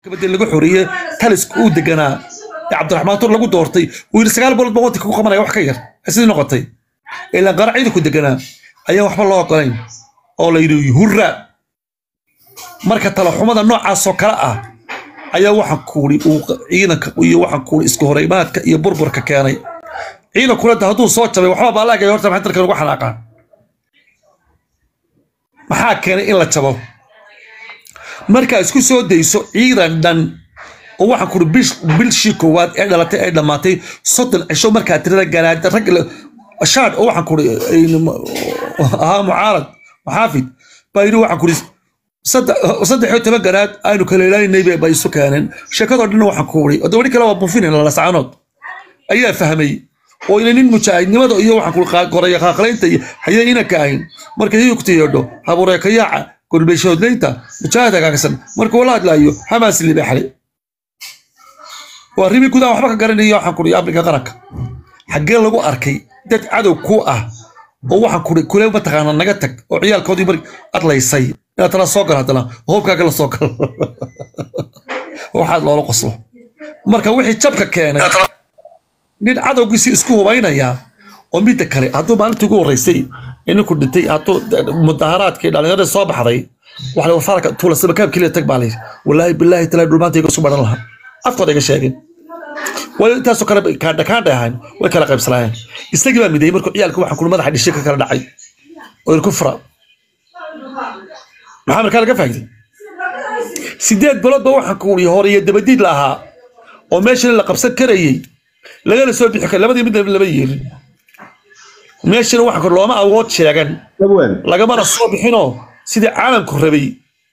بدل lagu xuriye taliska uu deganaa Cabdiraxmaan Tur lagu doortay uu 9 boqol boqolti ku qabanay wax ka yar sidii noqotay ila qaracida ku deganaa ayaa waxba loo qorayn oo la yiri hurra marka tala xumada noocaas oo kala ah ayaa waxa kuuri uu ciidanka iyo waxa kuuri isku horeymaadka iyo burburka keenay ciidan kula haduu soo jabay waxba baa laagay horta maxay tarkan ugu xanaaqaan maxaa keenay in la jabo marka isku soo deyso ciidan dhan oo waxa ku bilshi koowaad ee dhalatay ay dhamaatay 30 cisho marka tirada garaad rag shaad oo waxa ku mucaarad maxaafid bayru waxa ku saddex garaad aynu kala ilaalinay bay isu keeneen shakada dhan waxa ku wari oo kale waa buufin la saacanood ayaa fahmay oo inay mujaahidnimada iyo waxa ku qoray qaaqleynta hay'ina ka ahayn marka ay ku tiyodo habuure ka yaaca قربيشودلينتا مجاهدة كاسن مركو ولاد لايو حماس اللي بحري وريبي كذا وحبك قرني يا حكوري أبليك غرق حقين لقو أركي دت عدو كوء هو حكوري كله بتخانن نجتك وعيال كودي بري أطلع يسي لا ترى سوكر هتلا هو كأكل السوكر واحد لا قصله مركو وحي تبكك كان نيد عدو قيسي اسكوه بينا يا وميت كاري هادو ما تقول رئيسي إنه كنت تي هادو مظاهرات كده على غير الصباح هذي وعلى وفارك طول السنة كم كله تقبل عليه والله بالله تلا دولمات يقص سبحان الله أفضل يا شاهين ولا تاسو كذا هاين وكلا قبل سلاين استجيب من دايما يالك واحد كل ما حد يشتكي كذا دعي والكفرة محمد كلا كفاية سيدات بلاد بواحد كوري هوري الدبديد لها وماشي اللي قبسك كريه لا جالس يسوي بحكي لا بدي بدي بيين ماشي واحد كل ما أوقات شيئا لقى مرة الصوب حينه سيد عالم كهربي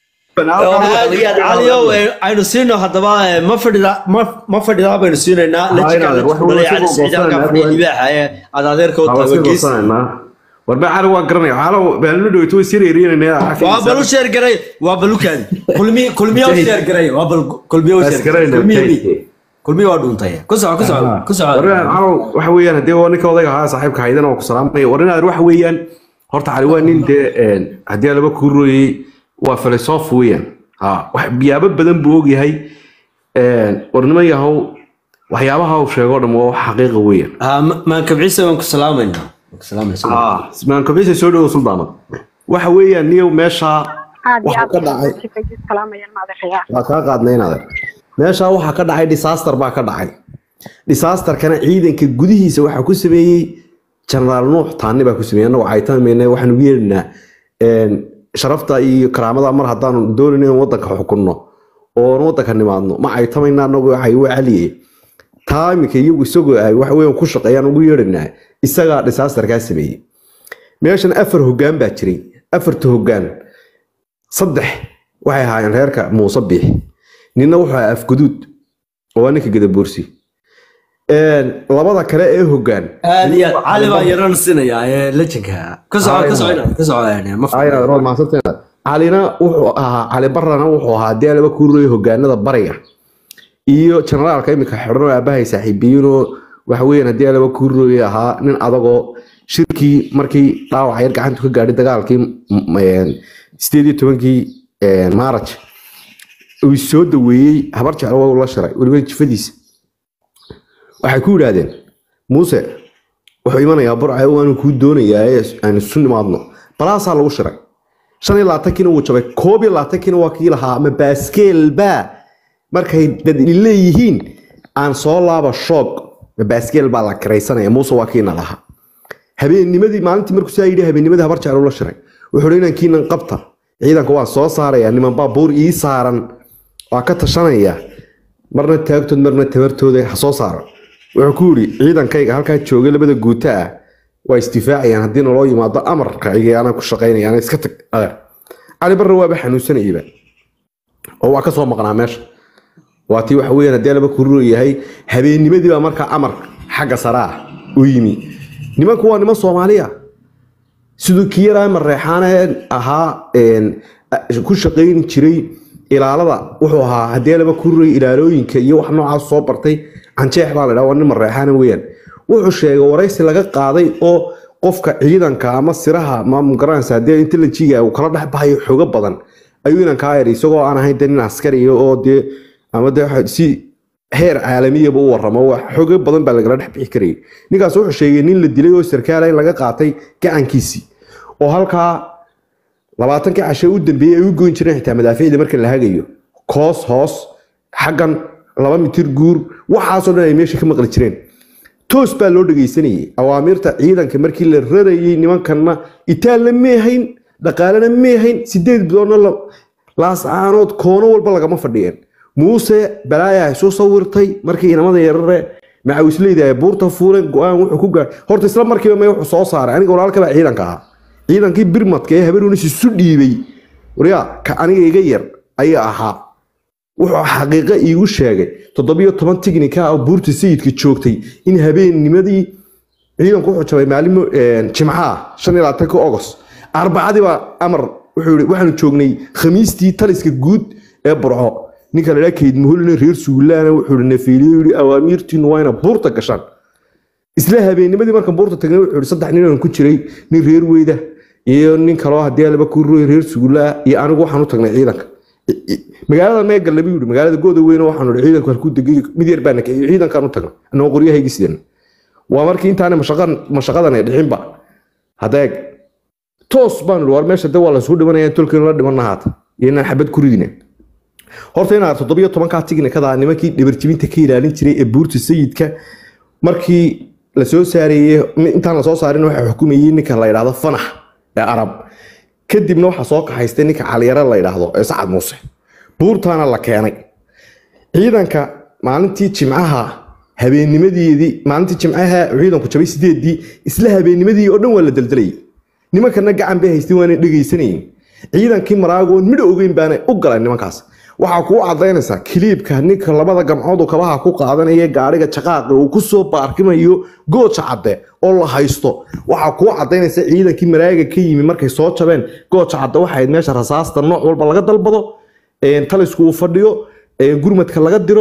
عليو أنا سينو حتى ما فرد لا بين سينو نا لجكا ولا يعني سيد كان فرد يبيع هذا غير كوت وجيس وربع على وقرني على بلودو يتوي سيرين إنه وابلو شير قري وابلو كان كل مية شير قري وابل كل مية شير كل مية وادون تايه كسر أنا وحويان هدي وانك وضيع هذا صاحبك هيدا وكسلام ورنا أروح ويان هرت على وين أنت هدي على بكوري وفلسف ويان بيابد بدن بوجي هاي ورنا ياهو وحيابها وشغال مو حقيقة ويان ما كبعيسة وكسلام إنه كسلام ما كبعيسة سودو وسلطانة وحويان نيو ماشى وكذا meesha waxa ka dhacay disaster baa ka dhacay disaster kana ciidanka gudihiisa waxa ku sameeyay General Nuux Taani baa ku sameeyay anagoo aytaanmeena waxaan ugu yeernaa sharafta iyo karaamada mar hadaan doonayno wadanka xukunno oo wadanka nimaadno ma aytamayna anagoo waxay u caliyay taamika iyagu isagoo ay wax weyn ku shaqeeyaan ugu yeernaa isaga disaster ka sameeyay meeshan afar hoggaan baa jiray afarta hoggaan saddex waxay ahaayeen reerka Muuse Biix nina waxa afgudud oo ninka gada boorsi labada kale ee hoggaan aadiya cali baa yaran sinaya lejanka ka socda ma ayna rood ma sabtana calina wuxuu ahaa cali barrana wuxuu ahaa deelaba ku ruuray hoggaanada bariga iyo generaalka imika xirno aabahay saaxiibiino waxa weeyaan deelaba ku ruuray ahaa nin adagoo shirkii markii dhaawac yar gacanta ka gaadhay dagaalkii 18kii March soo daweeyay habar jecel oo la shiray waliba jifadiisa waxay ku yiraahdeen Muuse wuxuu imanayaa burcay oo aanu ku doonayaa aan sunnimaadno balaasaa lagu shiray 25 kina uu jabay 22 kina waa kii lahaa ama baskeel ba markay dad leeyihiin aan soo laaba shoog baskeel ba la kareysanaya Muuse waa kiina lahaa habeennimadii maalintii markuu soo yidhi habeennimadii habar jecel oo la shiray wuxuu leeyahay kiinan qabta ciidanka waa soo saaraya niman baabuur ii saaran waa ka tashanaya marna taagtood marna tabartooda soo saaro wuxuu ku yiri ciidankayga halka joogay labada guuta ah waa istifaaciyaan hadii loo yimaado amarka iyaana ku shaqeynayaan iska tag cali barra waa xanuunsanayba oo waa ka soo maqnaa meesha waati wax weyn hadii laba ku ruuyahay habeennimadii baa marka amar xagga saraa u yimi nimanku waa niman Soomaaliya sidoo kiira mareexaan ahaa ku shaqeyn jiray ilaalada wuxuu ahaa hadii laba ku ruuray ilaalooyinka iyo wax noocaas soo bartay anjeex baa la dhaw nin mareexaan weeyaan wuxuu sheegay waraysi laga qaaday oo qofka ciidanka ama siraha ma garanaysa hadii intelligence uu kala dhaxbahay xoog badan ayuu inaan ka yiri isagoo aan ahayn nin askari oo ama de si heer caalamiya buu warramo wax xoog badan baa laga dhex bixi karay ninkaas wuxuu sheegay nin la dilay oo sarkaal ay laga qaatay gacankiisi oo halka 20 casho u dambeeyay u goyn jireen xitaa madaafiicda marka la hagayo koos hoos xagan 2 mitir guur waxaas oo dhan ay meesha ka maqli jireen toos baa loo dhageysanayay awaamirta ciidanka markii la rarayay nimankanna itaal la meehayn dhaqaalana meehayn 8 bilood laas aanood koono walba laga ma fadhiyeen muuse balaaya soo sawirtay markii inamada yarare macawisleeyahay buurta fuulen go'aan wuxuu ku gaar horta isla markiiba ma wuxuu soo saaray aniga walaalka baa ciidanka ah ciidankii birmadka ee habeenuna si dhiibay wariya ka aniga iga yar ayaa ahaa wuxuu xaqiiqo iigu sheegay 17 tiknika oo buurta sayidka joogtay in habeennimadii ciidanku wuxuu jabay maalimo jimcaha 25 August arbacadii baa amar wuxuu yiri waxaanu joognay khamiistii taliska guud ee burco ninka la kayd muhulna reer suulaana wuxuu nafiiliyay yiri awaamirtiin wayna buurta gashan isla habeennimadii markan buurta tagnay wuxuu yiri 3 nin oo ku jiray nin reer weyda iyo nin kale oo hadii laba ku reer suulaa iyo anigu waxaan u tagnay ciidanka magaalada meegal labi yiri magaalada gooda weyn waxaan u ciidanku halku degay mid yar baan ka ciidankan u tagnay anoo qoryahayga sideen waa markii intaan mashaqadan ay dhixinba hadeeg toos baan war meesha dawal la soo dhimanayaan tolkeen la dhimanaad inaan xabad ku ridinay horta inaan 17 ka tiknikada nimankii dhibarjibinta ka ilaalin jiray ee buurta sayidka markii la soo saarayay intaan la soo saarin waxa xukumayay ninka la yiraahdo Fanax ee Arab kadibna waxa soo kaxaystay ninka Caliyara la yiraahdo ee Sacad Muuse buurtaana la keenay ciidanka maalintii jimcaha habeennimadii maalintii jimcaha ciidanku jabay 8 isla habeennimadii oo dhan waa la daldalay nimankana gacan bay haysteen waana dhageysanayeen ciidankii maraagoon mid ogeyn baana u galay nimankaas waxa ku cadaynaysa kliibka ninka labada gamcood oo kabaha ku qaadanaya gaariga jaqaaqa uu ku soo baarkimayo gooja cadde oo la haysto waxa ku cadaynaysa ciidankii maraaga ka yimi markay soo jabeen gooja cadde waxa ay meesha rasaasta nooc walba laga dalbado talisku uu fadhiyo gurmadka laga diro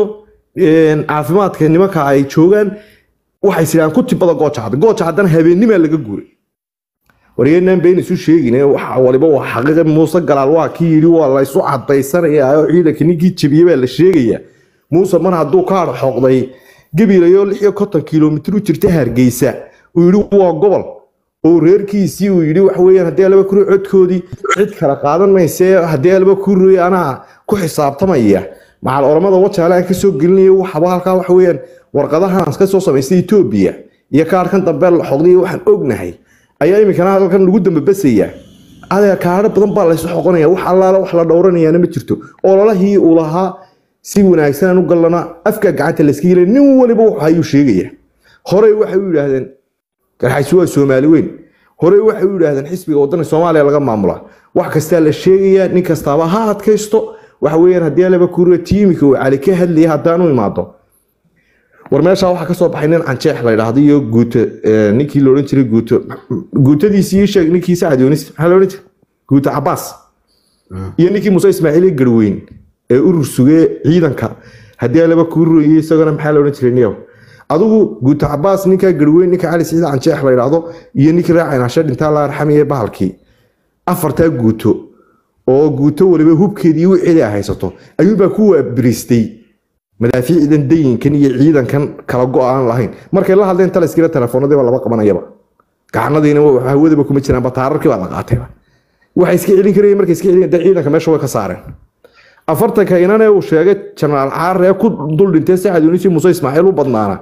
caafimaadka nimanka ay joogan waxay sidaan ku tibada gooja caddana habeenimo laga guuray wariyeenan been isu sheegine waxa waliba wax xaqiiqo Muuse galaal waa ki yiri waa la isu cadaysanaya ciidanka ninkii jabiyay baa la sheegaya Muuse mar haduu ka xoqday gabiilayo 6 kilomitir u jirta Hargeysa uu yiri waa gobol oo reerkiisii uu yiri wax weeyaan hadii laba kuru codkoodii cid kala qaadan maysee hadii laba kuru ana ku xisaabtamaya macal oramada wajaale ka soo gelinay waxa halka wax weeyaan warqadahan ka soo sameystay Itoobiya iyo kaarkan dambe la xoqday waxaan ognahay ayaa imikana halkan lagu dambasaya adeer kaara badan baa la isoo xoqonaya wax allaala wax la dhowranaya ma jirto oo lalahii uu lahaa si wanaagsan u galana afka gacanta la iska yeelay nin waliba waxa ayuu sheegaya hore waxay u yiraahdeen garxaysu waa Soomaali weyn hore waxay u yiraahdeen xisbiga waddanka Soomaaliya laga maamula wax kasta la sheegaya nin kastaba ha adkaysto waxa weeyaan hadii laba kuuro tiimika oo cali ka hadlay hadaan u imaado war meesha waxa ka soo baxay nin canjeex la yiraahdo iyo guuto ninkii loo oran jiray guutadiisii sheeg ninkii Saad Yunis waxa loo oran jiray guuto Abbas iyo ninkii Muuse Ismaaciil Garweyn ee urur sugay ciidanka hadii laba kuuro iyo isagana waxa loo oran jiray niyow adigu guuto Abbas ninka Garweyn ninka Cali Saciid canjeex la yiraahdo iyo ninkii raacayna shad inta la arxamiyay bahalkii afarta guuto oo guuto waliba hubkeedii u cili haysato ayuuba ku waabiristay madaafiicdan dayinkan iyo ciidankan kala go'aan lahayn markay la hadleen taliskiina telefoonadii laba qabanayaba gacanadiina waxa wadaba kuma jiraan bataararkii baa la qaatay waxa iska celin kareen markay iska celin ciidanka meesha way ka saareen afartanka inana uu sheegay General Caare ku dul dhintay Saad Yunis Muuse Ismaaciil u badnaana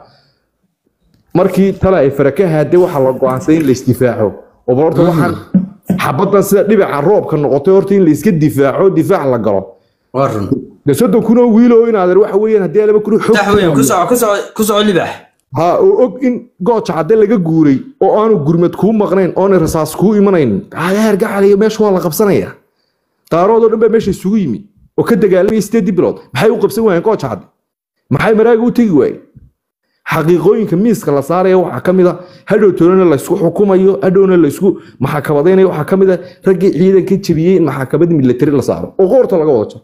markii tala ay farakaha hadii waxa la go'aansan in la isdifaaco oo horta waxaan xabadda sida dhibaca roobka noqotay horta in la iska difaac la galo warun dasado kuna wiilo in adeer waxa weeyaan hadii laba kuru xog taxweyn ku soo libax ha oo og in gooja cadde laga guuray oo aanu gurmad ku maqnayn oo rasaas ku imanayn adeer gacaliyo meesha waa la qabsanaya qaaroodo dhanba meesha isugu yimi oo ka dagaalamay 8 bilood maxay u qabsan waayeen gooja cadde maxay maraaga u tagi waayeen xaqiiqooyinka miiska la saaray waxa kamida hadhow toona la isku xukumayo hadhowna la isku maxkamadeynayo waxa kamida ragii ciidanka jabiyay maxkamad military la saaro oo qoorta laga wado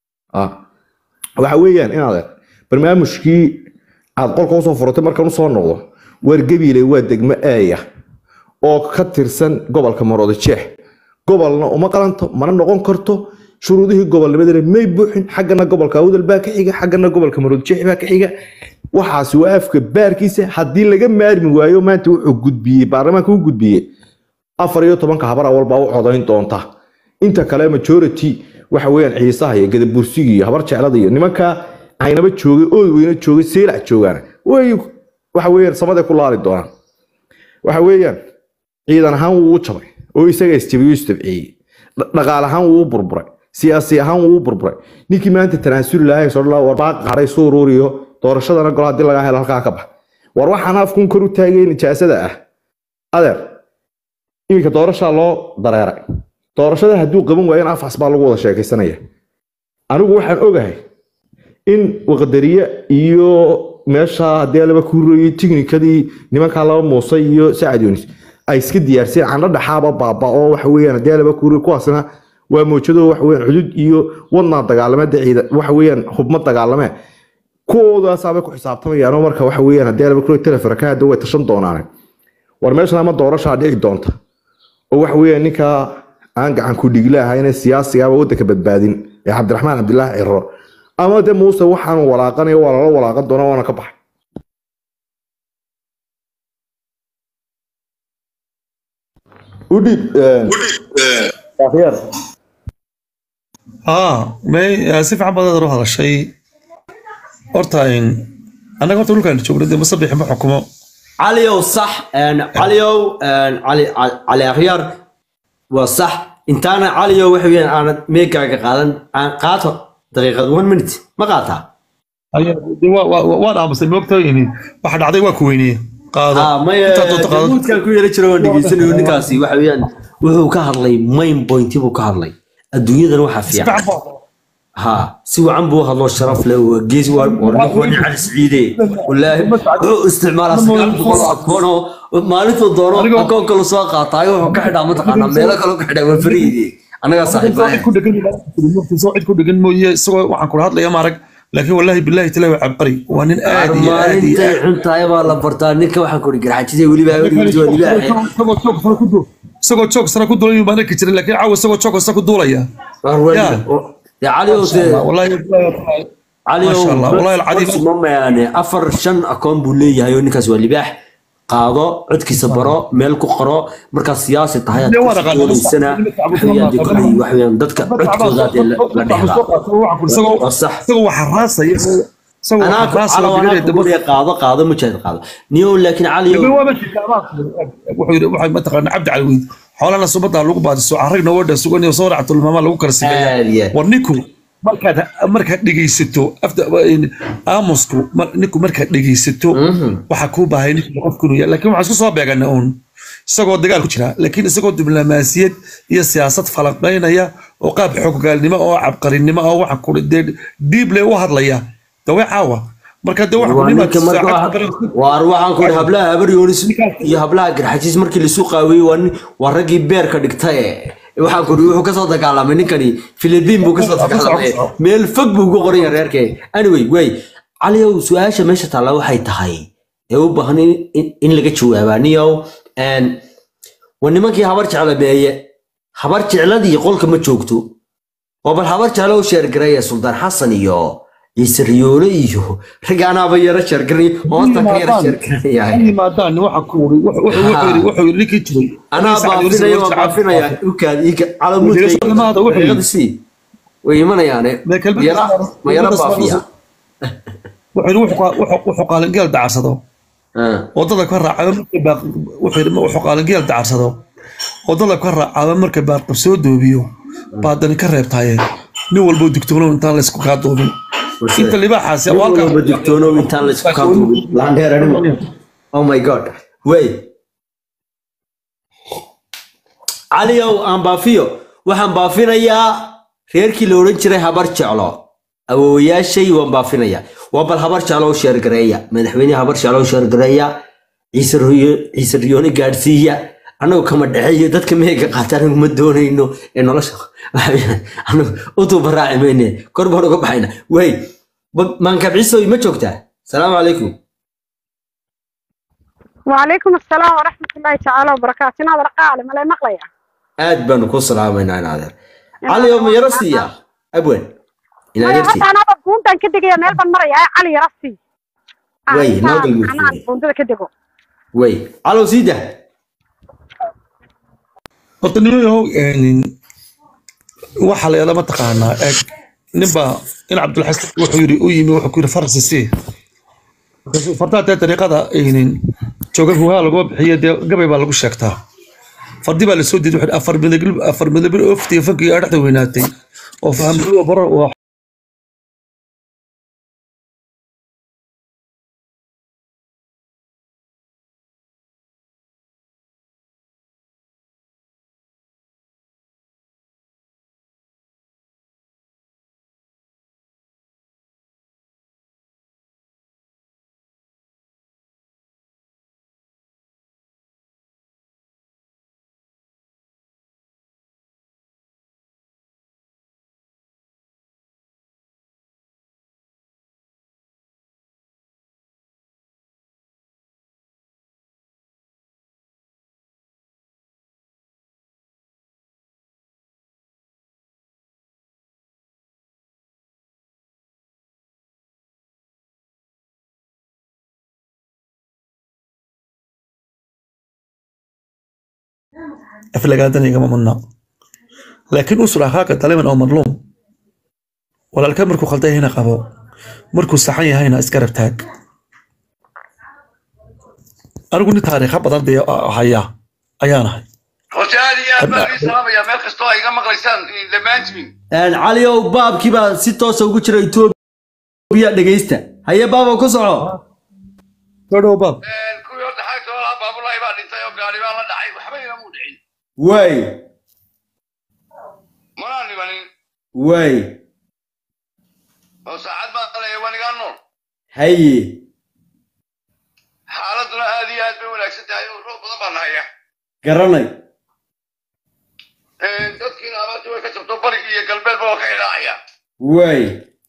waxa weeyaan in adeer barnaamijkii aad qolka soo furtay markaan soo noqdo war gabiilay waa degmo aaya oo ka tirsan gobolka Maroodijeex gobolna uma qalanto mana noqon karto shuruudihii gobolnimadana may buuxin xaggana gobolka awdal baa ka xiga xaggana gobolka maroodjeex baa ka xiga waxaas waa afka baarkiisa haddii laga maarmi waayo maanta wuxuu gudbiyey baarlamaanka u gudbiyey 14 habar awal baa u codayn doonta inta kale majority waxa weeyaan ciisaha iyo gadabursiga iyo habar jeclada iyo nimanka aynaba joogay oo weyna joogay seelac joogaan way waxa weeyaan samada ku laali doonaan waxa weeyaan ciidan ahaan wuu jabay oo isaga istabciyay dhaqaal ahaan wuu burburay siyaasi ahaan wuu burburay ninkii maanta tanaasuli lahayd soo la war baaq qaray soo rooriyo doorashadana gol hadii laga helo halka ka bax war waxaan afkun kor u taagay nijaasada ah adeer iminka doorasha loo dareeray doorashada hadduu qaban waayo afas baa lagu wada sheekaysanaya anigu waxaan ogahay in waqdariye iyo meesha hadii laba kuuriyay tiknikadii nimanka laba Muuse iyo Saacid Yunis ay iska diyaarsan aan dhaxaaba baaba oo waxa weeyaan hadii laba kuuriyo kuwaasna waa moojado waxa weeyaan xudud iyo wadna dagaalamada ciidan waxa weeyaan hubma dagaalame kooda saabay ku xisaabtamayaan marka waxa weeyaan hadii laba kuuriyo telefarkaada way tashan doonaan war meesha ama doorasho dhici doonta oo waxa weeyaan ninka aan gacan ku dhiglaahayna siyaasiga waddanka badbaadin ee Cabdiraxmaan Cabdillah Ciro ama de Muuse waxaan walaaqanayo waa la walaaqan doonaa waana ka baxay udib akhir may si fiican baad u hadashay horta anaga horta dhulkaan joogno masabix ma xukumo عليو صح عليو علي أخيار وصح انتانا عليو وحويان انا ميكا قادن قاطع دقيقة 1 minute ما قاطع وانا بس الوقت يعني واحد عطيه وكويني قاضي ما مود كان كويني جرو دغيسنيو نكاسي وحويان wuxuu ka hadlay main point buu ka hadlay adduunyada waxa fiican ها سوى عم بوها الله الشرف له وجيز ورني على سعيدي والله استعمال أصلا كونه مالته الدورة أكون كل ساقة طايو وكحدا متقنا ميلا كلو كحدا وفريدي أنا صاحب صاحب كل دقن مويه سوى وعن كل هذا يا مارك لكن والله بالله تلاوي عبقري وأنا آدي آدي أنت يا بالله برتانيك وحن كل جرحة كذي ولي بقى سوى تشوك سنة كنت دولي مبارك كتير لكن عاوز سوى تشوك سنة كنت دولي يا علي والله علي ما شاء الله والله العظيم ماما يعني أفر شن أكون بولي هاي ونكاس واللباح قاضو عدك صبرا مالكو قرا مركز سياسي تهيأ السنة وحيان كل وحيان ضدك عدك ذات لا صح سوى حراسة أنا على وانا تقول يا قاضي مجهد قاضي نيو لكن علي هو ماشي وحي مثلا عبد علوي حولنا صبتها لوق بعد السوق عرقنا ورد السوق إني وصور عطول الماما لوق كرسي ورنيكو مركز دقيستو أفضل أمسكو نيكو مركز دقيستو وحكوبة هاي نيكو قفكنو لكن معسكو صابع قناون سقوا دقال كتير لكن سقوا دبلوماسية هي سياسة فلسطين هي وقاب حقوق النماء أو عبقري النماء أو حكول ديب له واحد ليا توي عاوة مركز دوح وأروح أنكر هبلا هبر يونس يهبلا جرحتيس مركز السوق قوي ورقي بير كدكتاي waxaan ku ruuxu ka soo dagaalamay ninkani Philippine buu ka soo dagaalamay meel fog buu ugu qoran yahay reerkay anyway way caliyow su'aasha meesha taala waxay tahay ee u baahan in laga jawaabaniyo wanimankii habar jeclabeeye habar jecladii qolka ma joogto oo bal habar jeclo sheer gareeya Sultan Xasan iyo يسريونه إيوه رجعنا بيرة شركني هوستا كيرة شركني يعني ما دان وحكوري وحوري لك تري أنا بعرفنا يا وكاد على مود هذا وحوري غدسي ويمنا يعني ما يرى بافيا وحوري وحقال الجيل دعسده وضل كرر على مركب وحوري وحقال الجيل دعسده وضل كرر على مركب بارق سودو بيو بعدين كرر تايه نول بودكتورو انت لا اسكو كادوبين انت اللي بحث والله بودكتورو انت لا اسكو كادوبين لاندير او ماي جاد وي عليو ان بافيو waxaan baafinayaa reerkii la oran jiray habar jeclo awooyaashay waan baafinayaa waa bal habar jeclo sheer gareeya madaxweynaha habar jeclo sheer gareeya ciise riyooni gaadhsiiya anagu kama dhaxeeyo dadka meega qaataan uma doonayno ee nolosha anagu utu baraacimayne korban uga baxayna way man ka ciise ma joogtaa salaamu calaykum وعليكم السلام ورحمة الله تعالى وبركاته. هذا رقالة ما لا مقلية. aad baan ku salaamayna naadir علي يوم يرسي يا أبوين إلى يرسي أنا بكون كده يا مال بنمر يا علي يرسي وي ناقل أنا بكون كده وي على سيده horta nimayow waxa la yada ma taqaanaa eeg ninba in cabdulxasan wuxuu yiri u yimi wuxuu ku yiri farsi si fartaata dariiqada jooga huwa lagu bixiyo gabay baa lagu sheegtaa fardi baa la soo diiday wuxuu afar midab ofti fanki arxda weynaatay oo fahamro baro oo aflagaadana igama mudna laakiin usul akhaaka taliban oo madluum walaalka markuu khaldan yahayna qabo markuu saxan yahayna iska rabtaag anigu ni taariikha badan dee haya ayaanahay hortaadi aad baan ii salaamaya meel kastoo ay iga maqlaysaan dhammaantiin علي يوم باب كيبا 6 ugu jira Ethiopia dhageysta haye baabo ku soco soo baab kuwii horta xagta walaal baabulay baa dhintay oo gaari baa la dhacay waxba igama u dhicin way mana nimanin way oo saacad baa la yeewaniga nool haye xaaladuna aad iyo aad bay wanaagsan tahay oo roob badan baa nahaya garanay dadkiina abaartii way ka jabto bariga iyo galbeedba oo ka ilaacaya way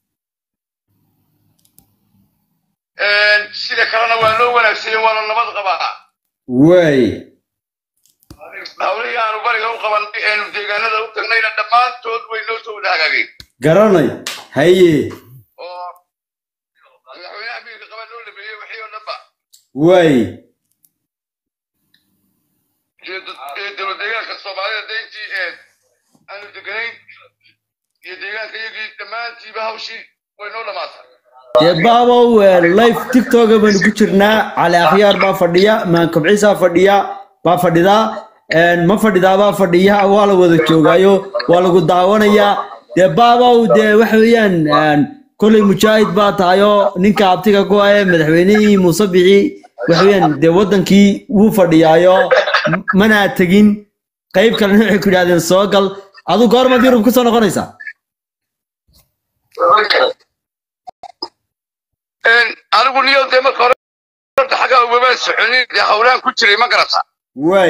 sida kalena waa loo wanaagsanyahay waana nabad qabaa way hawlihii aanu bariga u qaban eenu deegaanada u tagnayna dhammaantood way noo soo wada hagaageen garanay haye oo madaxweynaha miyiga qaban loo dhameeyey wixii oo dhanba way dowlad deegaanka soomaalida dayntii aanu deganayn iyo deegaanka iyagii dhammaantiiba hawshii way noo dhamaatay baabo live TikTok baan ku jirnaa cali akhyaar baa fadhiya maan kabciisa fadhiya baa fadhida ma fadhida baa fadhiya waa la wada joogaayo waa lagu daawanayaa dee baabo dee wax weeyaan kulay mujaahid baa tahayo ninka abtiga ku ah madaxweynihii Muuse Bixi wax weeyaan dee wadankii wuu fadhiyaayo mana tagin qayb kale waxay ku yiraahdeen soo gal adu goorma Yurub ku soo noqonaysaa anigu niyo dee marka hore xagga uga soconin dee hawlaan ku jiray ma garata way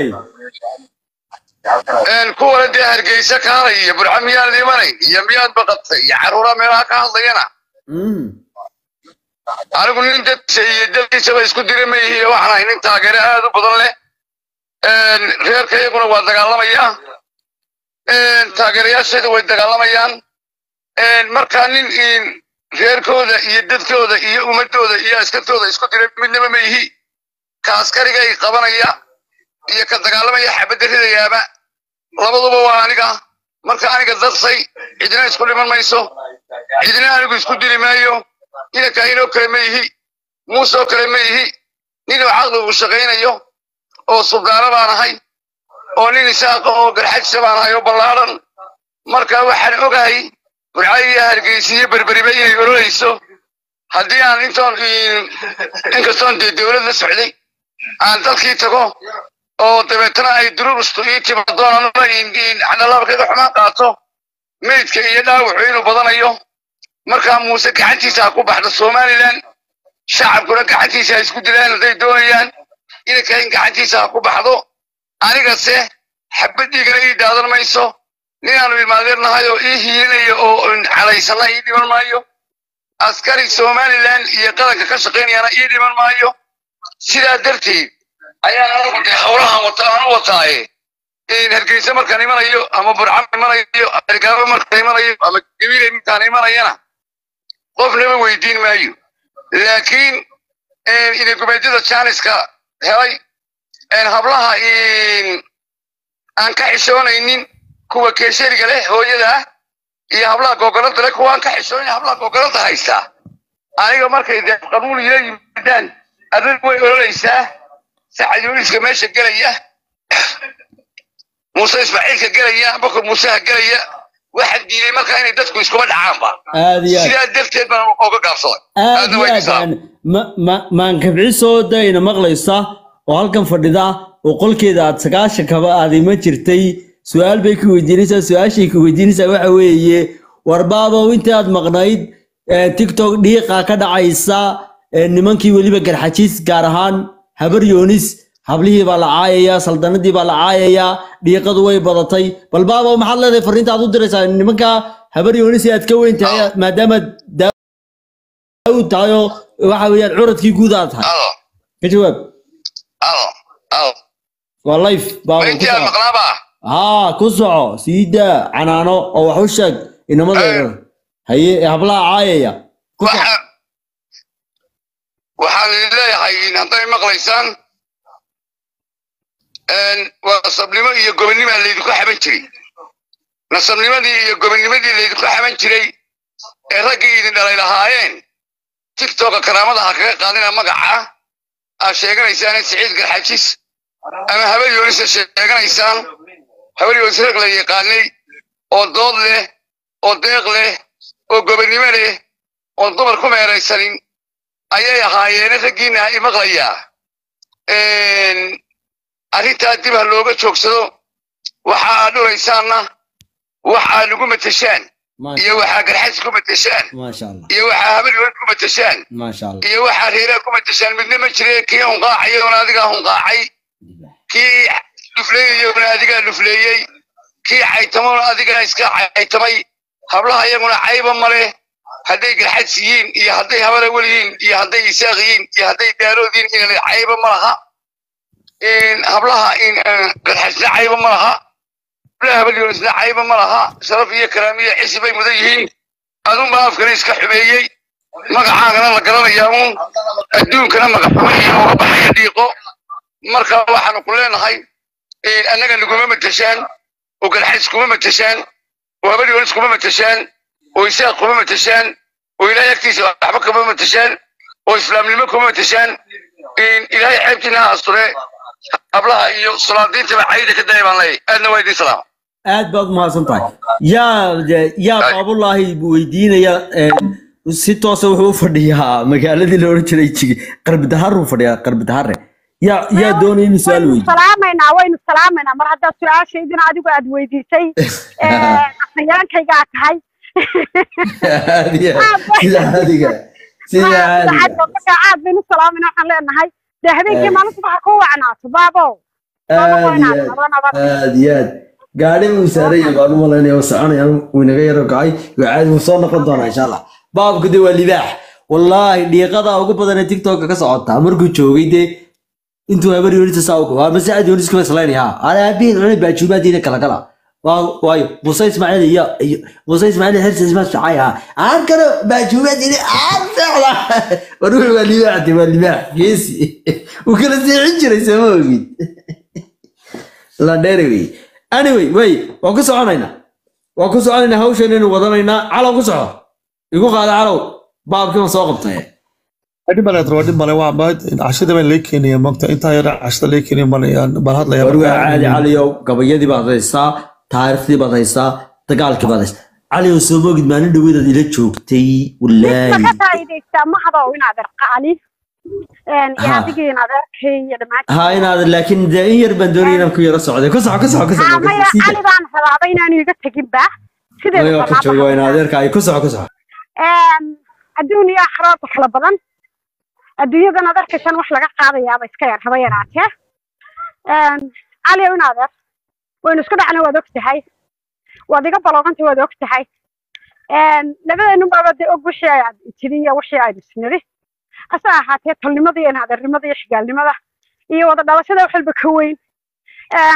kuwa dee hargeysa kaalay iyo burca miyaad dhimanay iyo miyaad baqatay iyo caruura meelaha ka hadlayana anigu nin dadkiisa iyo dalkiisaba isku dirimay waxaan ahay nin taageero aad u badan leh reerka iyaguna waa dagaalamayaa taageerayaasheeda way dagaalamayaan markaa nin reerkooda iyo dadkooda iyo ummadooda iyo askartooda isku diray midnaba ma yihi ka askariga ay qabanaya iyo ka dagaalamaya xabadda ridayaaba labaduba waa aniga marka aniga darsay cidina isku dhiman mayso cidina anigu isku dili maayo ina kahinoo kale ma yihi muusoo kale ma yihi ninuu caqli uu shaqaynayo oo suldaano baan ahay oo nin isaaqa oo garxajsa baan ahay oo ballaaran marka waxaan ogahay burcaiyo hargeysiyo berberiba inay ololeyso haddii aan inkastoon dee dowlad la socday aan dalkii tago oo dabeetana ay dururustu ii timadoon anuna xadhalaba kaga xumaan qaato meydka iyo dhaawacu inuu badanayo markaa muuse gacantiisa ha ku baxdo somalilan shacabkuna gacantiisa ha isku dilaan hadday doonayaan inankain gacantiisa ha ku baxdo anigase xabaddiigana ii daadan mayso ninaanu ilmaadeernahay oo ii hiilinayo oo calaysana ii dhiman maayo askari somalilan iyo qaranka ka shaqaynayana ii dhiman maayo sidaa darteed ayaan anagu dee hawlahan aan u wataaye hargeysa markaan imanayo ama burcam imanayo ergaabo markaan imanayo ama gabiilay markaan imanayana qofnaba weydiin maayo laakiin idinkumeedyada jaaniska helay hablaha aan ka xishoonaynin kuwa keeshariga leh hooyada iyo hablaha googolada leh kuwa aan ka xishoonayn hablaha googolada haysta aniga markay qabuul ila yimaadaan arrin way ololeysaa Saacid Yuuniska meesha galaya Muuse Ismaaciilka galaya Bakar Muuse galaya waxaan diiday marka inay dadku isku dhacaanba sidaa darteed baan uga gaabsaday maan kabciso dayna maqlaysa oo halkan fadhida oo qolkeeda aad 9 kaba aadima jirtay su'aal bay ku weydiinaysaa su'aashii ku weydiinaysaa waxa weeye warbaaba inta aad maqnayd TikTok dhiiqa ka dhacaysa nimankii waliba garxajiis gaar ahaan habar Yuunis hablihii baa la caayaya saldanadii baa la caayaya dhiiqadu way badatay bal baaba maxaad leedahay fariinta aad u diraysaa nimanka habar Yuunis aad ka weyntahay maadaama daawud tayo waxa weeyaan curadkii guud aad tahay ka jawaab waa live baa ku soco siida canaano oo wax u sheeg inamada haye hablaha caayaya waxaan leeyahay in hadday maqlaysaan wasabnimo iyo gobonnimo leedku xaban jiray nasabnimadii iyo gobonnimadii leedku xaban jiray ee raggii idin dhalay lahaayeen TikTok karaamada ha kaga qaadina magaca aad sheeganaysaan Saciid Garxajis ama habar Yuunis sheeganaysaan habar Yuunis rag la yaqaanay oo dood leh oo deeq leh oo gobonnimo leh oo dumar ku meeraysanin ayay ahaayeen raggiina ay maqlayaa arrintaa dib ha looga joogsado waxa aad dhuraysaanna waxa aad ugu matashaan iyo waxa garxas ku matashaan iyo waxa habar Yuunis ku matashaan iyo waxa reeraa ku matashaan midna ma jireen kii hunqaacay oo adiga hunqaacay kii dhufleeyay oo adiga dhufleeyay kii caytamo adiga iska caytamay hablaha iyaguna cayba male hadday garxadsiin iyo hadday habara waliin iyo hadday isaaqiin iyo hadday daaroodin inay cayba malaha hablaha garxasna cayba malaha hablaha habar Yuunis cayba malaha sharaf iyo karaamiyo xisbi bay mudan yihiin adun baa afkan iska xumeeyay magacaagana la garanayaa adduunkana magaxumeeyo oo baxay dhiiqo marka waxaan ku leenahay annaga naguma matashaan oo garxas kuma matashaan oo habar Yuunis kuma matashaan oo isaaq kuma matashaan oo ilaahay agtiisa waxba kuma matashaan oo islaamnimo kuma matashaan ilaahay xeebtina asture hablaha iyo salaadiinta cayda ka daayban lay aadna waa idin salaam aad baad mahadsantahay yaa baabulaahi buu weydiinaya si toos ah wuxuu fadhiyaa magaaladii la oran jiray qarbi dahar uu fadhiyaa qarbi dahar yaa doonay inuu su'aal weydiiyo waynu salaamaynaa mar hadda su'aashaydina adigu aad weydiisay afyaankayga tahay sida aad baynu salaamayna waxaan leenahay de habeenkii maalinta waxa ku wacnaato baabo aad gaari uu saaray baan u malaynaya soconaya uu inaga yaro gacay caadi uu soo noqon doona insha Allah baabku de waa libaax wallahi dhiiqada ugu badan ee TikTok ka socota markuu joogay de intuu habar Yuunis saawko waa Saacid Yuunis ka salaynaya ala biin inay baajubaadiina kala kala waayo Muuse Ismaaciil iyo Muuse Ismaaciil hersi isma shacaya aan karo baajubaadiina aan facla waruux waa libaax geesi uu kala siixin jiray samoogi la dheereey anyway waa ku soconaynaa hawshan inuu wadanaynaa calaw ku soco igu qaada calaw baabkii soo qabtay adibaleed roodin waa baad ashada baan leeyahay maanta inta yar ashada leeyahay bal hadlaya warwa caadi caliyow gabayadii baad haysaa taariikhdii baad haysaa dagaalkii baad haysaa caliyow soo moogid maalin dhaweed ila joogtay wallahi ka faa'iideysta ma hado inaad arqali yaadiga inaad arkay dhamaad ha inaad laakiin in yar baan doonay inaan ku yara socday ku soco cali baan rabaa inaan iga tagin ba sidee ka joogo inaad arkay ku soco adduuniya xaraabta kala badan adduunyada aad arkaysan wax laga qaadayaa iska yar haba yaraatee cali inaad ar waynu isku dhacnay waad ogtahay waad iga baloogantay waad ogtahay labadeenu baabada og wixii aad tiriya wixii aad isniri asa ahaatee tolnimadii inaad arrimada iyo xigaalnimada iyo wada dhalashada wax walba ka weyn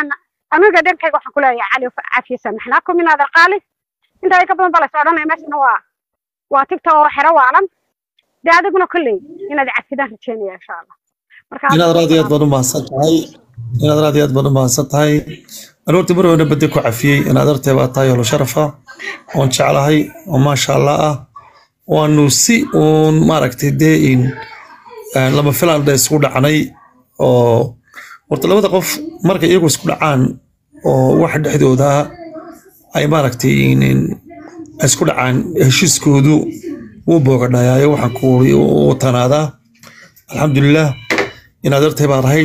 أنا قدرت كي واحد كله علي عافية سامحناكم من هذا القالي أنت هيك بدون بلا سعرنا ماشي نوا وتكتب وحرا وعلم ده هذا قلنا كله هنا ده عافية رجيني إن شاء الله inaad raadiyaad badan mahadsan tahay inaad raadiyaad badan mahadsan tahay aroortii mar wayna badda ku cafiyey inaad artay baa tahay oo sharafa oo jeclahay oo ma sha Allah ah waanu si uun maaragtay deein lama filaan da isku dhacnay oo horta labada qof marka iyagu isku dhacaan oo wax dhexdooda ay maaragtay in isku dhacaan heshiiskoodu uu boogadhayayo waxaan ku tanaada alxamdulillah inaad artay baa rahay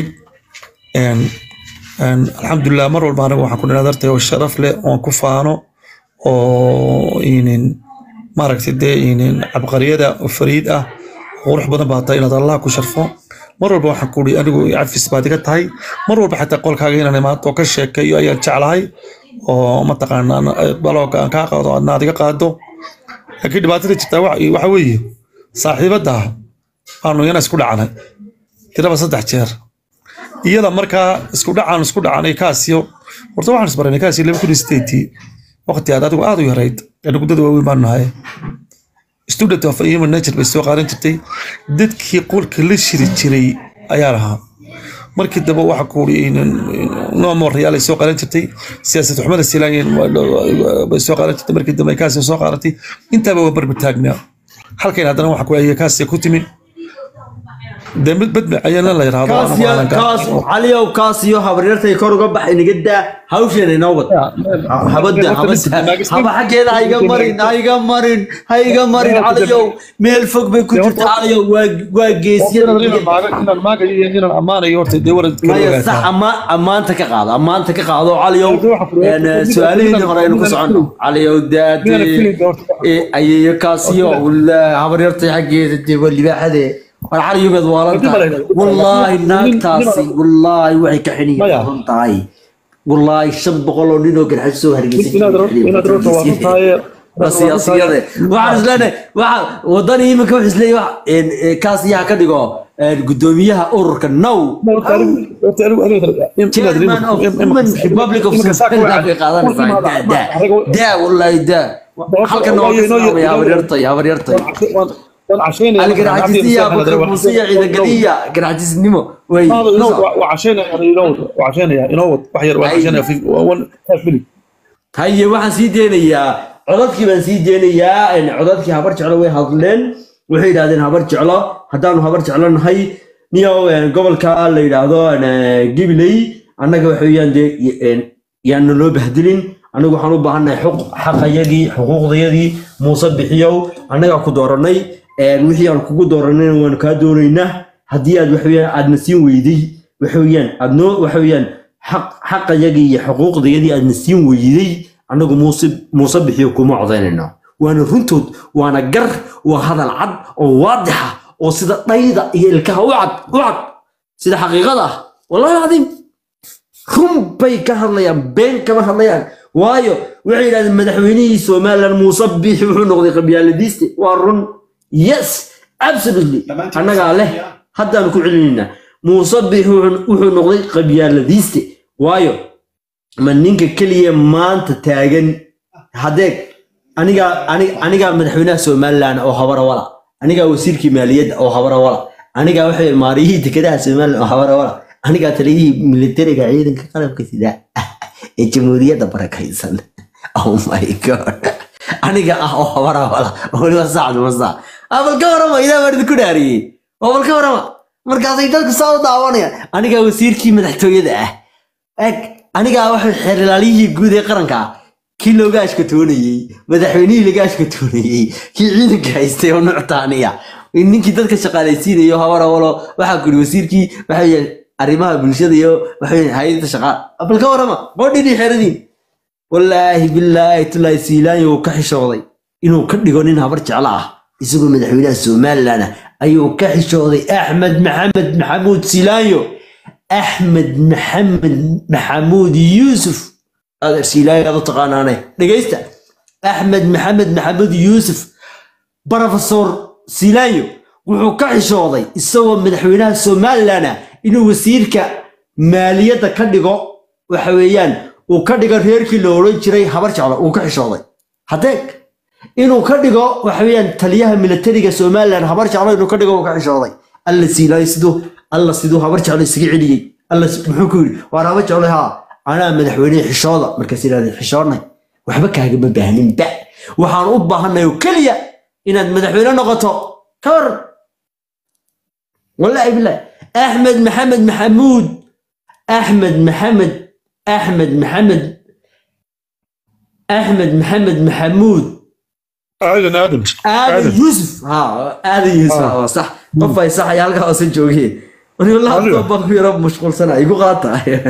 alxamdulillah mar walba aniga waxaan ku inaad artay oo sharaf leh oo ku faano oo maaragtay dee cabqariyada fariid ah qurux badan baa tahay inaad Allah ku sharfo mar walba waxaan ku anigu cafis baad iga tahay mar walba xataa qolkaaga inaan imaado ka sheekayo ayaan jeclahay oo ma taqaanaa balooga aan ka qaado aadna adiga qaado laakiin dhibaatada jirta waxa weeye saaxiibada aanu yana isku dhacnay tiraba 3 jeer iyada markaa isku dhacanay kaasiyo horta waxaan isbaranay kaasiyo 2008 waqti adigu aad u yarayd anigu dad waaweyn baan nahay student of human nature bay soo qaadan jirtay dadkii qolka la shiri jiray ayaa lahaa markii daba waxa ku no more real soo qaadan jirtay siyaasad xumada silaayeen bay soo qaadan jirtay markii daba kaasiyo soo qaadatay intaba waa barbitaagnaa halkeen haddana waxa ku ayay kaasiyo ku timin دمت بدمع أيانا لا يرى كاس عليا وكاسيو هبريرتي كورغا بح نجدا هاوشين ينوبت هبدا هبا حكينا هايغا مرين عليا ميل فوق بكترت عليا واجيسي ما جاي أمانة يورتي دور صح أمانتك قاعد عليا أنا سؤالين هراين كسرنا عليا وداتي أي كاسيو ولا هبريرتي حكيت واللي بعده والعالي يبيض والله ناكتاسي والله وحي كحني هاي والله الشب قالوا لنا قد حسوا هرجسي بس يا سيادة وعرس لنا وضني يمكن وحس لي كاسيها كدقو قدوميها أورك النو chairman of women republic of دا والله دا حلقة نوع يا وريرتي أنا قرعتي يا بكر موسيقى إذا قلية قرعتي سنمو وي وعشان ينوض وعشان في أول فيلم هاي واحد سيديني يا عضتك من سيديني يا إن عضتك هبرج على وين هذلين وحيد هذين هبرج على هدان هبرج على هاي نيو قبل كال اللي هذا أنا جيب لي أنا جوحيان دي يعني لو بهدلين أنا جوحنا بهنا حق يدي حقوق يدي مصبحيو أنا كدورني wixii aan kugu dooranay waan ka doonaynaa hadii aad aad nasiin weyday waxa weeyaan xaqayagi iyo xuquuqdayadii aad nasiin weyday anagu muuse bixiyo kuma codaynayno waana runtood waana gar waa hadal cad oo waadix ah oo sida dhayda iyo ilkaha u cad sida xaqiiqada wallahi cadiim run bay ka hadlayaan been kama hadlayaan waayo waxay yiraahdeen madaxweynihii Soomaaliland muuse bixi wuxuu noqday qabyaaladiiste waa run yes absolutely أنا قال له حتى نكون علينا مصبح وحنقضي قبيلة ديستي وايو من نينك كلية ما أنت تاجن هذاك أنا قال مدحونا سومالان أو خبر ولا أنا قال وسير كماليات أو خبر ولا أنا قال وحي الماريه كده سومال أو خبر ولا أنا قال تلاقيه ميليتري قاعد كلام كذا الجمهورية تبارك إنسان oh my god أنا قال خبر ولا هو صعد وصعد أبل كورما إذا ورد كداري أبل كورما مركز يدك صوت دعوانيا أنا قاعد وسير كي مدحتوي ده أنا قاعد واحد حرلاليه جود يقرنكا كي لوجاش كتوني مدحوني لوجاش كتوني كي عينك هيستيون نعتانية إنك كده كشغالين يو هورا ولا واحد كل وسير كي واحد أريمها بالشدة يو واحد هاي تشغال أبل كورما بدي حردين والله بالله تلا سيلان يو كحشوضي إنه كل يقولين هبرت علاه يسوق مدحونا سومالنا أيوه كحشوضي أحمد محمود سيلايو أحمد محمود يوسف هذا سيلايو هذا تقاناني لقيته أحمد محمود يوسف بروفيسور سيلايو وحو كحشوضي يسوق مدحونا سومالنا إنه وسيرك مالية كدقو وحويان وكدغ ريركي لو oran jiray habar jeclo uu ka xishooday hadeeg inuu ka dhigo waxweeyaan taliyaha militariga Soomaaliland habar jeclo inuu ka dhigo uu ka xishooday alla sidoo habar jeclo isaga celiyay alla muxuu ku yiri waan habar jeclo ha ana madaxweyne xishooda markaas ilaahay xishoodnay waxba kaaga ma baahnin ba waxaan u baahanayo kaliya inaad madaxweyne noqoto kor wallahi billahi أحمد محمد محمود آدم يوسف آدم يوسف صح طفى صح يا لقى أصلا جوجي أنا والله طبق في رب مشغول سنة يقول قاطع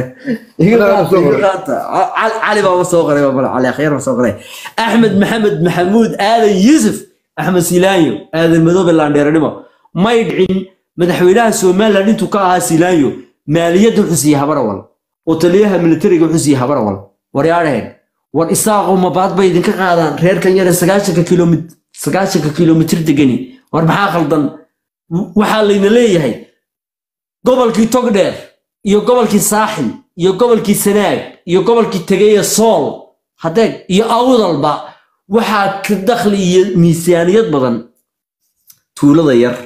علي بابا صغري بابا علي خير صغري أحمد محمود آدم يوسف أحمد سيلايو آدم مذوب اللي عندي رنما ما يدعين مدحوينها Soomaaliland intuu ka ahaa Silaayo maaliyadu xusiyaha barawal oo taliyaha militariga xusiyaha barawal waryaareen war isaaqo ma baad bay idinka qaadaan reerkan yar 90 kilomitir degani war maxaa qaldan waxa layna leeyahay gobolkii Togdheer iyo gobolkii Saaxil iyo gobolkii Sanaag iyo gobolkii Tagaya Sool hadeeg iyo awdalba waxa ka dakhli iyo miisaaniyad badan tuulada yar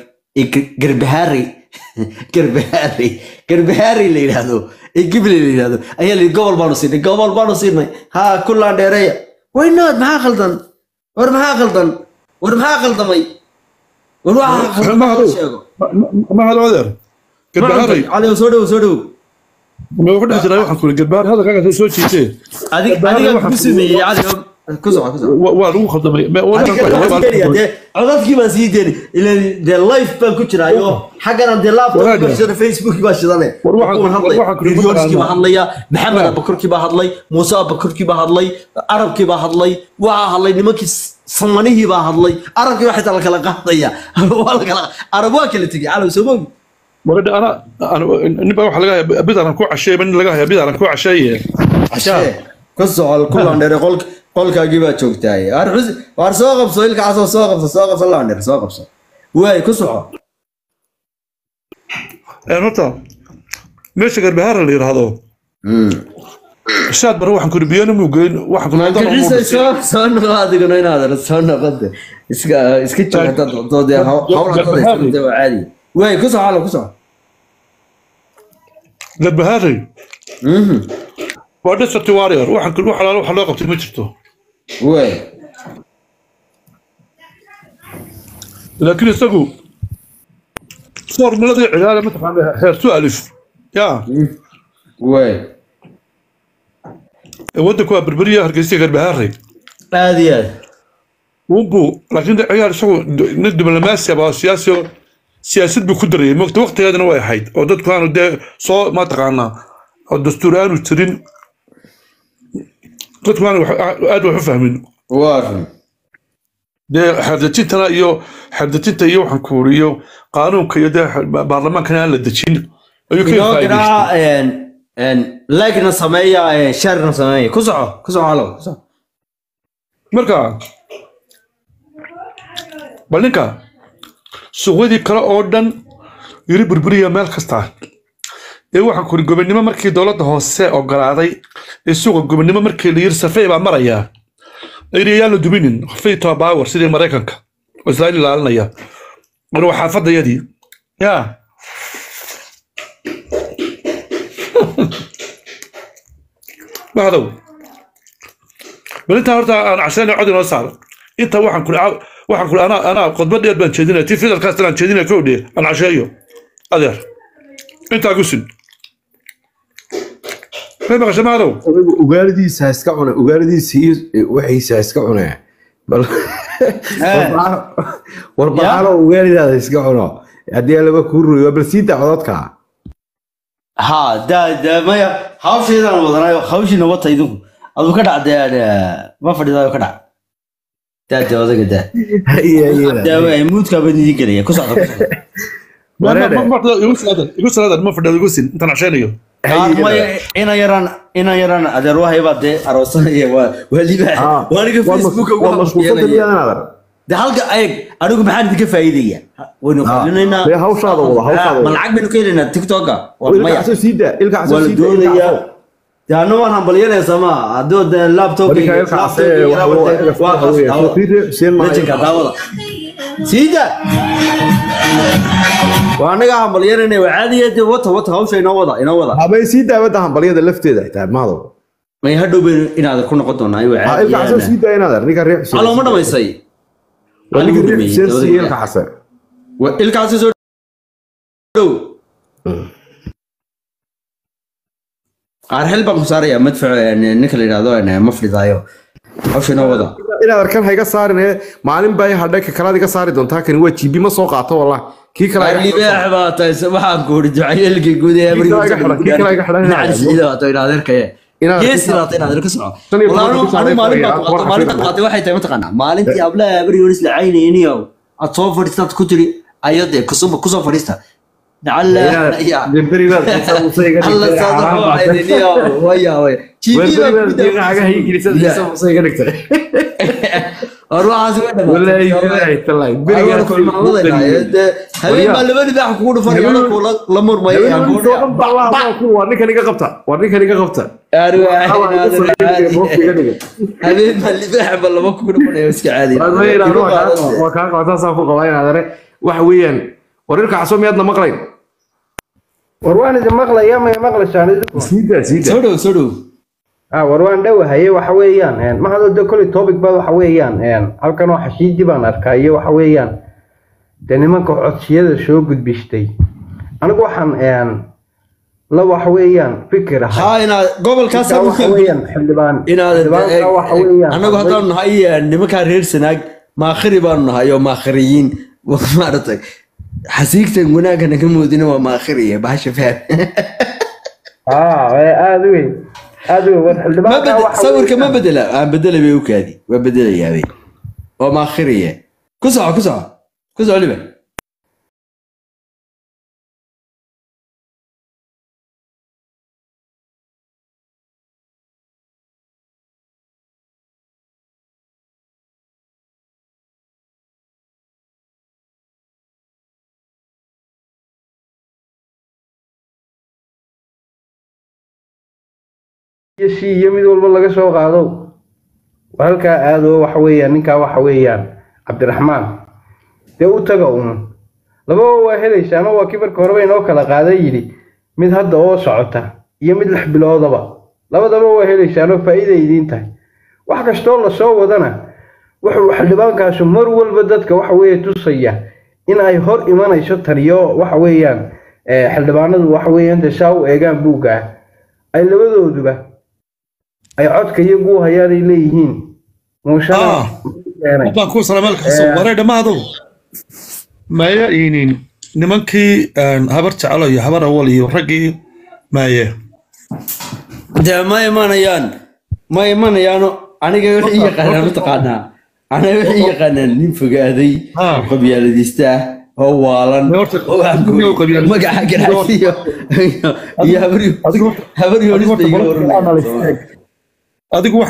قربهاري اللي هذا الجبل اللي هذا أي اللي قبل بانو سيدنا ها كلها ديرية وين نود ما خلطن ورمها خلطن مي والواحد ما هذا هذا قربهاري عليه سودو ما يقول لك رايح نقول قربهاري هذا كان يسوي شيء هذه بسمي عادي كذا وارو خدمي عرفت كيف زيدني الى اللايف بان كجرا ايو حقنا دي لابتوب بشر فيسبوك باش دله ريديوسكي با هادليا محمد بكركي با هادلي موسى بكركي با هادلي عربكي با هادلي waa hadlay nimankii Soomaalihi ba hadlay arabkii waxa la kala qaadaya wala kala arab waa kala tigi calaw Soomaali marada ana niba waxa laga bidaran ku cashay ban laga hayaa bidaran ku cashay كسر كل عندنا قولك أجيبها شوكتاي أرحز ساقب صيلك عصا ساقب صلى عندنا ساقب صل وين كسر نقطة مش قربهار اللي هذا الشاد بروح نكون بيانو وجين واحد كنا نضرب سون هذا كنا هذا سون قد اسكت حتى ضد حاول كده عادي وين كسر على كسر قربهاري وادس التوارير واحد كل واحد روح لو قبت مجرته وين لكن يسقوا صار من الذي عياله مثلا هيرتو الف يا وين ودك بربريه هرقيسي غير بهاري هذه وبو لكن عيال شو ندب الماسيه با سياسه بكدريه وقت هذا way ahayd oo dadku aanu soo ma taqaana oo dastuuraan u tirin dadku aanu aad wax u fahmin waaran حدثتنا iyo waxaan ku wariyo qaanuunka iyo baarlamaanka aan la dajin ayuu ka faa'iideeyay lagna sameeya sharna sameeya ku soco halo marka balinka suuqadii kale oo dhan yiri burburiya meel kasta waxaan ku gobonimo markii dawladda hoose ogolaaday suuqa gobonimo markii la yiri safay baa maraya ayriyaal dubinin fayto baawar sidii Mareykanka oo Israa'iil ilaalinaya marwa xaafadayadii ya بعدو بلنت هرتا أنا عشان أقعد نصار أنت waxaan ku ana qodbad dheer baan jeedinay tii fidalkaas aan jeedinay kowdii aan casheeyo adeer inta gusin ma qashamaado ugaardiisa iska cuna ugaardiisa waxiisa iska cuna bal warbaaro ugaardiisa iska cuna hadii laba ku ruuyo bal siita codadka ha da maya hawsheedan wadanayo hawshina wata idinku adu ka dhacday ma fadhidayo ka dhac ده وذاك ده ده يموت كابني كده كوسع ما يقول هذا ما فدى يقول انت عشان ايوه انا يران ادروها يبقى ده اروسه ولي بقى وانا في فيسبوك ده حلقه ايق anigu maxaan idinka faa'iideeya waynu qadinayna bay hawshaada wada malacag baynu ka helayna TikTok maya ilka soo siida أنا ما هم بلينا سما أدود اللابتوب سيدا وأنا قاعد بلينا إنه عادي وطه هاوش ينوضه هبي سيدا وده هم بلينا لفته ده تعب ما هذا ما يهدوا بين إن هذا كنا قطنا أيوة عادي عشان سيدا إن هذا نيجا ريح على ما يصير نيجا ريح سيل كحسن والكاسة زود أرحل بمسارية مدفع يعني نكل هذا يعني مفرد هايو هاوش ينوضه إن هذا كان هيك صار إنه معلم باي هذاك كلا ديك صار دون تاكن هو تجيبي ما سوق عطاه والله كي كلا اللي بيحبط سبحان كوري جعيل كي جودي أمري كي كلا يحرق نعرف إذا أتوينا ذلك إيه يس لا طينا ذلك اسمع والله أنا مالي تقاطي واحد تيم تقنا مالي أنت أبلا أمري يونس لعيني إنيو أتصور فريستا كتري أيضا كسوم فريستا لعل يا الله صادق واحد إنيو ويا ويا حاجة هي كنيسة لسه مصير كنكتة أروح أسوي ولا يجي تلاقي بريء كل ما وضع هذي ما اللي بدي بحكي كونه فريق ولا لمر ما يقول ورني كان يقبطها أروح هذي ما اللي بحب الله ما كونه فريق بس عادي وكان قاطع فوق قواين هذا وحويا وريك عصوم يدنا مقلين warwaan idin maqlaya ma maqlashaan سيدا سودو warwaan dhawahaye waxa weeyaan ma hadda kulli topic ba waxa weeyaan halkan waxa xashiidi baan arkayo waxa weeyaan nimanka codsiyada soo gudbistay anigu waxaan la waxa weeyaan fikir ah ها إن قبل كاسة waxa weeyaan xildhibaan waxa weeyaan anagu hadaan nahay nimanka reer sanaag ma khariban nahay oo ma khariyin maartay xasiigtan wanaagana ka moodina waa ma khariye baasha faham aad weyn war xildhibaan waxa sawirka ma bedela aan bedela bay u kaadi waa bedela yaabay oo ma khariye ku soco liba iyo mid walba laga soo qaado halka aado waxa weeyaan ninka waxa weeyaan Cabdiraxmaan u taga laba waa helaysan waa kibarka horba inoo kala qaaday yiri mid hadda oo socota iyo mid 6 biloodaba labadaba waa helaysan oo faa'iido idin tahay wax kasto la soo wadana wuxuu xildhibaankaas mar walba dadka waxa weeye tusaya in ay hor imanayso tariyo waxa weeyaan xildhibaanadu waxa weeyaan tasaaw eegaan buuga ay labadooduba ay codka iyagu hayaan ay leeyihiin waxaan ku salaamay xasan wareey dhamaado maya inin nimankii habar jecel iyo habar awal iyo ragii maya ma imanayaan aniga wixii yaqaanaa mataqaanaa aniga wixii yaqaanaa nin fogaaday qabyaaladiista oo waalan magaca ganacsiyo iyo habar yoolista iyo adigu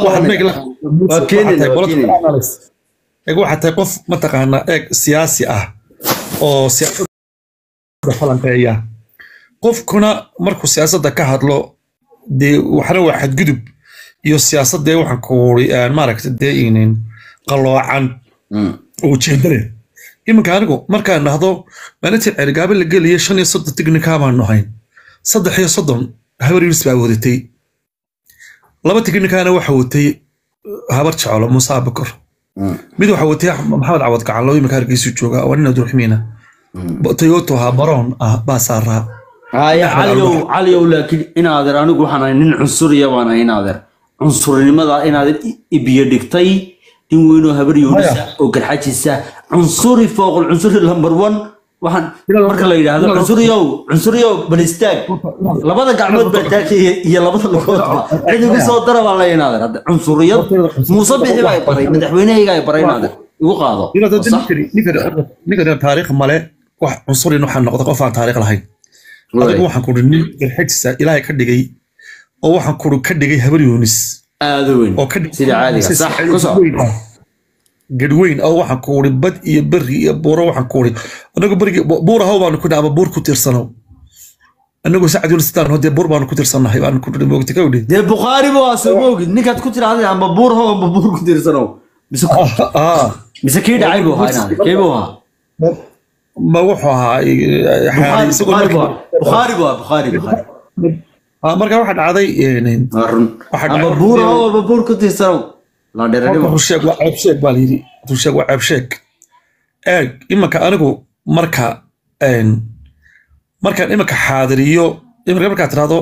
waxaa tahay qof mataqaanaa eeg siyaasi ah oo siyaasadda falanqeeya qofkuna markuu siyaasadda ka hadlo dee waxna waa xadgudub iyo siyaasadee waxaan ku wuri maaragta dee inin qaloocan ujeedale iminka anigu markaan dhahdo maalintii cerigaabe la geliya 35 tignika baan nahayn 30 habar yulis baa wadatay laba tignikana waxa watay habar jeclo Musa Bakar mid waxa watay Maxamed Cawad gacan loo iminka hargeysa jooga oo nin Abdulrahmaan Toyota ha baron ba saara علي لكن إن هذا أنا أقول حنا إن عنصرية وأنا إن هذا عنصرية إن هذا يبيدكتي إن وينو هبري يونس وكل حاجة سا عنصري فوق العنصري النمبر 1 وحن مركل هذا عنصرية بنستاج لبضة قعمت بتاعك هي لبضة الكوت عندي قصة ترى والله إن هذا عنصرية مصبح جاي بري مدحوينه جاي بري هذا يوقعه نقدر تاريخ ماله عنصري نحن نقطة قفا تاريخ الحين adigu waxaan ku dhigay xigsa ilaahay ka dhigay oo waxaan ku ka dhigay habar yunis aad weyn oo ka dhigay sida caadiga sax ku soo gadweyn oo waxaan ku wari bad iyo bari iyo buuro waxaan ku wari anagu bariga buuraha baan ku dhaaba buur ku tiirsano anagoo sacad yunus sidaan hodee buur baanu ku tirsannahay baan ku dhiri moogta kawdhi dee bukhaari buu asoo moogid ninkaad ku tiraahday amba buur ho amba buur ku tirsanow mise kii dhacay buu ahaa inaad kii buu ahaa ma wuxuu ahaa xaari isagoo bukhaari markaa waxaa dhacday amba buur ho amba buur ku tirsanow la dheeranimo rusheeg waa ceeb sheeg baa layidhi rusheeg waa ceeb sheeg eeg imanka anigu markaan imanka xaadiriyo imanka markaa tirahdo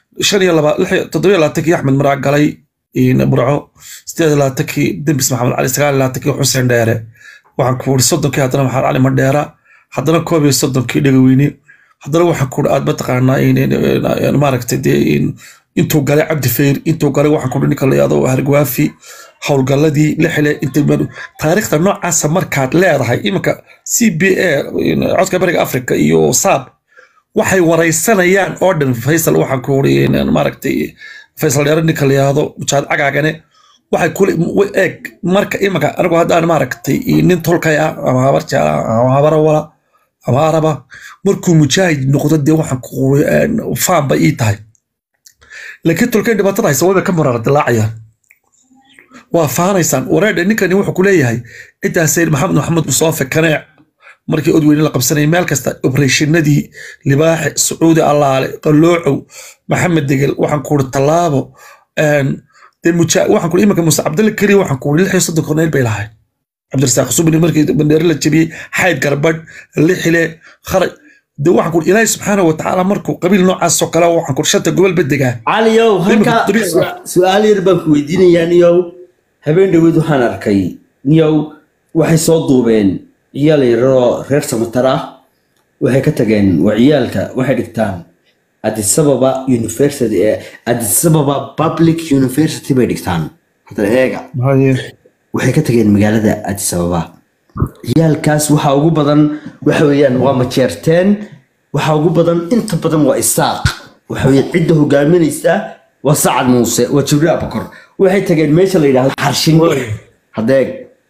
7 axmed maraa galay burco 8 dembis maxamed cali 9 xuseen dheere waxaan ku uri 30 haddana maxamed cali madheera haddana 31 dhegaweyne haddana waxaan ku uri aad mataqaanaa maaragtay dee intuu galay cabdi fayr intuu galay waxaan ku uri ninka la yidhaahdo hargwaafi howlgalladii lixile taariikhda noocaasa markaad leedahay imanka CBA codka bariga Afrika iyo SAB waxay wareysanayaan oo dhan Faysal waxaan ku uri maaragtay Faysal dheere ninka la yiraahdo mujaad cagaagane waxay kule eeg marka imanka anigu haddaan maaragtay nin tolkaya ama habar jecla ama habar wala ama araba markuu mujaahid noqdo dee waxaan ku uri faan ba ii tahay laakiin tolkay dhibaatada haysa way ka marar dilaacayaan waa faanaysaan wareedha ninkani wuxuu ku leeyahay intaa sayid maxamed musoofe kaneec markii odweyne la qabsanayay meel kasta operationnadii libaaxe sacuudi allaale qaloocow maxamed degel waxaan ku uri tallaabo waxaan ku uri imanka muuse cabdalla kari waxaan ku uri 36 korneyl bay lahayd cabdirasaaq subini markii bandheere la jabiyey xayd garbadh lixile kharaj dee waxaan ku uri ilaahay subxaanahu watacaala markuu qabiil noocaasoo kale waxaan ku uri shanta gobol bedegaa caliyow halka su-aal yar baan ku weydiinayaa niyow habeen dhaweyd waxaan arkay niyow waxay soo duubeen ciyaal yaroo reer samatar ah waxay ka tageen waa ciyaalka waxay dhigtaan Addis Ababa University Addis Ababa Public University bay dhigtaan hadda eega waxay ka tageen magaalada Addis Ababa ciyaalkaas waxa ugu badan waxa weeyaan waa majeerteen waxa ugu badan inta badan waa isaaq waxa weeyaan cidda hogaaminaysa waa Sacad Muuse waa Jibriil Abukar waxay tageen meesha la yiraahdo Xarshin hadeeg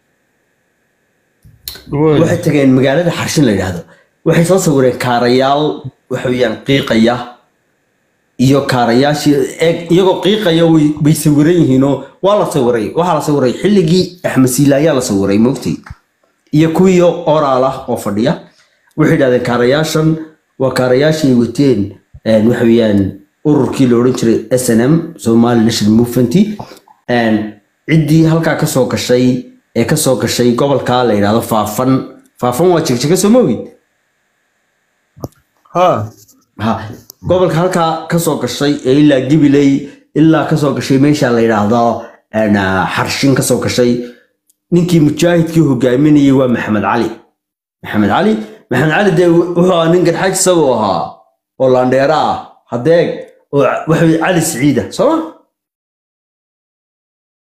waxay tageen magaalada Xarshin la yiraahdo waxay soo sawireen kaarayaal waxa weeyaan qiiqaya iyo kaarayaashii iyagoo qiiqaya way sawiran yihiin oo waa la sawiray waxa la sawiray xilligii Axmed Siilaayaa la sawiray moogtay iyo kuwiyo oral ah oo fadhiya waxay yiraahdeen kaarayaashan waa kaarayaashii wateen waxa weeyaan ururkii la oran jiray SNM Somali National Movement ciddii halkaa ka soo gashay gobolka la yiraahdo faafan waa jigjiga soo moogid gobolka halkaa ka soo gashay ilaa Gibiley ilaa ka soo gashay meesha la yiraahdo Xarshin ka soo gashay ninkii mujaahidkii hogaaminayay waa Maxamed Cali dee wuxuu ahaa nin garxaaj saboo ahaa oo laandheera ah hadeeg oo waxa Cali Siciida soo